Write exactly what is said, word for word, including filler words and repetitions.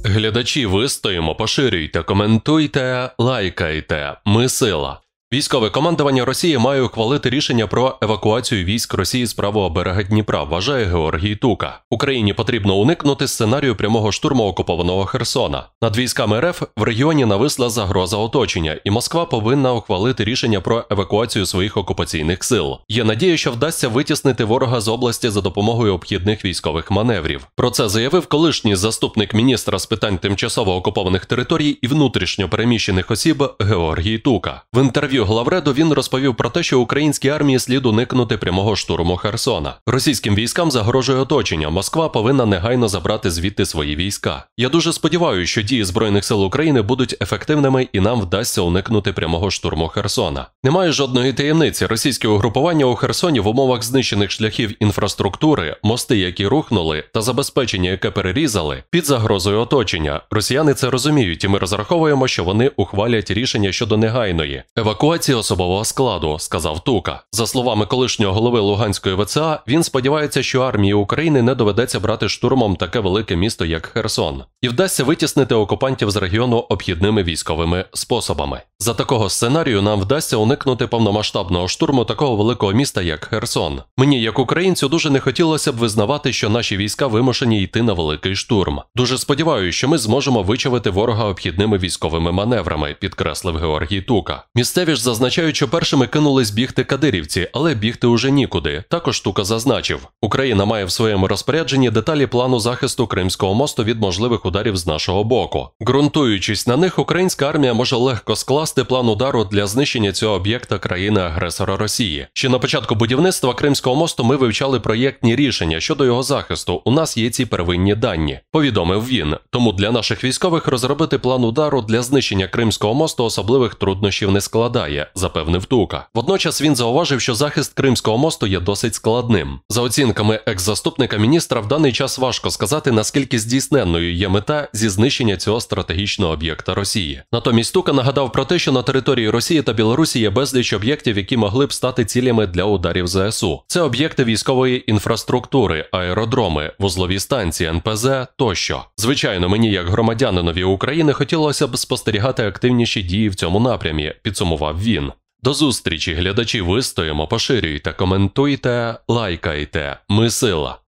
Глядачі, вистоїмо, поширюйте, коментуйте, лайкайте. Ми сила. Військове командування Росії має ухвалити рішення про евакуацію військ Росії з правого берега Дніпра, вважає Георгій Тука. Україні потрібно уникнути сценарію прямого штурму окупованого Херсона. Над військами РФ в регіоні нависла загроза оточення, і Москва повинна ухвалити рішення про евакуацію своїх окупаційних сил. Є надія, що вдасться витіснити ворога з області за допомогою обхідних військових маневрів. Про це заявив колишній заступник міністра з питань тимчасово окупованих територій і внутрішньо переміщених осіб Георгій Тука. В інтерв'ю Главреду він розповів про те, що українській армії слід уникнути прямого штурму Херсона. Російським військам загрожує оточення, Москва повинна негайно забрати звідти свої війська. Я дуже сподіваюся, що дії Збройних сил України будуть ефективними і нам вдасться уникнути прямого штурму Херсона. Немає жодної таємниці, російське угрупування у Херсоні в умовах знищених шляхів інфраструктури, мости, які рухнули, та забезпечення, яке перерізали, під загрозою оточення. Росіяни це розуміють, і ми розраховуємо, що вони ухвалять рішення щодо негайної евакуації особового складу, сказав Тука. За словами колишнього голови Луганської ВЦА, він сподівається, що армії України не доведеться брати штурмом таке велике місто, як Херсон, і вдасться витіснити окупантів з регіону обхідними військовими способами. За такого сценарію нам вдасться уникнути повномасштабного штурму такого великого міста, як Херсон. Мені, як українцю, дуже не хотілося б визнавати, що наші війська вимушені йти на великий штурм. Дуже сподіваюся, що ми зможемо вичавити ворога обхідними військовими маневрами, підкреслив Георгій Тука. Місцеві ж зазначають, що першими кинулись бігти кадирівці, але бігти уже нікуди. Також Тука зазначив, Україна має в своєму розпорядженні деталі плану захисту Кримського мосту від можливих ударів з нашого боку. Ґрунтуючись на них, українська армія може легко скласти план удару для знищення цього об'єкта країни-агресора Росії. Ще на початку будівництва Кримського мосту ми вивчали проєктні рішення щодо його захисту. У нас є ці первинні дані, повідомив він. Тому для наших військових розробити план удару для знищення Кримського мосту особливих труднощів не складає, запевнив Тука. Водночас він зауважив, що захист Кримського мосту є досить складним. За оцінками екс-заступника міністра, в даний час важко сказати, наскільки здійсненною є мета зі знищення цього стратегічного об'єкта Росії. Натомість Тука нагадав про те, що на території Росії та Білорусі є безліч об'єктів, які могли б стати цілями для ударів ЗСУ. Це об'єкти військової інфраструктури, аеродроми, вузлові станції, ен пе зе тощо. Звичайно, мені, як громадянинові України, хотілося б спостерігати активніші дії в цьому напрямі, підсумував він. До зустрічі, глядачі, вистоїмо, поширюйте, коментуйте, лайкайте. Ми сила.